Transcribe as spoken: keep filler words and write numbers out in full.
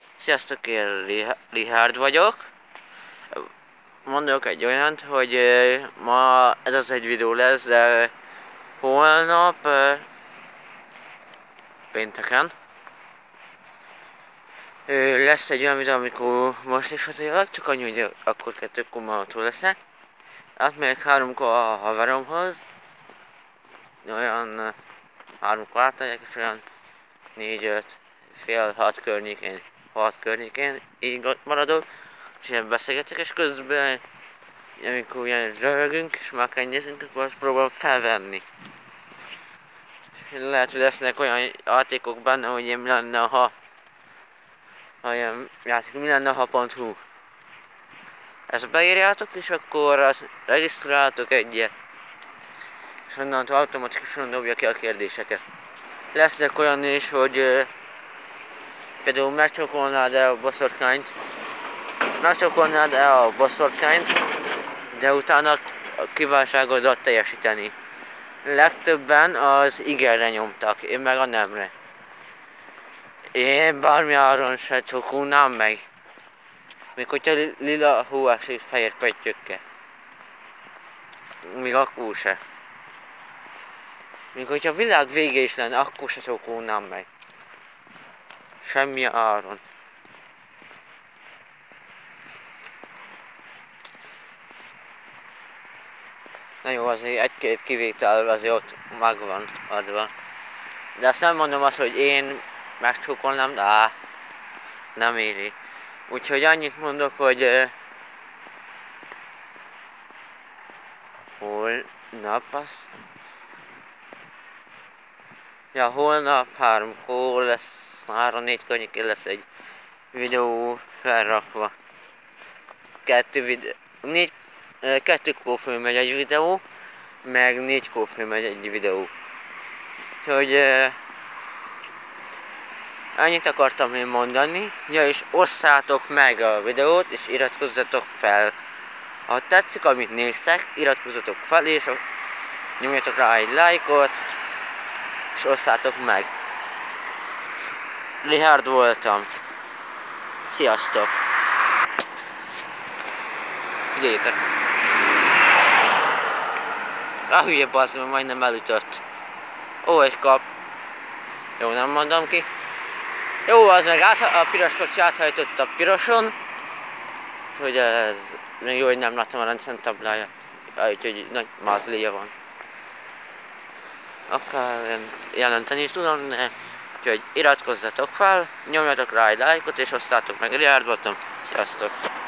Sziasztok, én Richard vagyok. Mondok egy olyant, hogy ma ez az egy videó lesz, de holnap pénteken lesz egy olyan videó, amikor most is hazajövök, csak annyi, hogy akkor kettőkor már otthon leszek. Átmegyek háromkor a haveromhoz, olyan háromkor átmegyek, és olyan négy-öt, fél hat környékén, hat környékén így ott maradok, és ilyen beszélgetek, és közben amikor ilyen röhögünk, és már könnyezünk, akkor azt próbálom felvenni. És lehet, hogy lesznek olyan játékok benne, hogy ilyen mi lenne, ha ha ilyen játék, mi lenne, ha pont hu. Ezt beírjátok, és akkor azt regisztráltok egyet, és onnantól automatikusan dobja ki a kérdéseket. Lesznek olyan is, hogy uh, például megcsokolnád-e a boszorkányt, megcsokolnád-e a boszorkányt, de utána a kívánságodat teljesíteni. Legtöbben az igenre nyomtak, én meg a nemre. Én bármi áron se csokulnám meg. Még hogyha lila húás és fehér pöttyökkel. Még akkor se. Még hogyha a világ vége is lenne, akkor se csokulnám meg. Semmi áron. Na jó, azért egy-két kivétel azért ott megvan adva. De azt nem mondom azt, hogy én megcsókolnám, de á, nem éri. Úgyhogy annyit mondok, hogy uh, holnap az... Ja, holnap háromkor lesz, három-négy környékén lesz egy videó felrakva. Kettő videó, négy, uh, kettőkor fölmegy egy videó, meg négykor fölmegy egy videó. Úgyhogy uh, annyit akartam én mondani. Ja, és osszátok meg a videót, és iratkozzatok fel. Ha tetszik, amit néztek, iratkozzatok fel, és nyomjatok rá egy lájkot, és osszátok meg. Richard voltam. Sziasztok! Figyeljétek! A hülye bassz, mert majdnem elütött. Ó, egy kap. Jó, nem mondom ki. Jó, az meg át, a piros kocsi áthajtott a piroson. Hogy ez még jó, hogy nem láttam a rendszertábláját. Úgyhogy nagy mázléja van. Akár jelenteni is tudom, de úgyhogy iratkozzatok fel, nyomjatok rá egy lájkot és osszátok meg. Richard voltam. Sziasztok!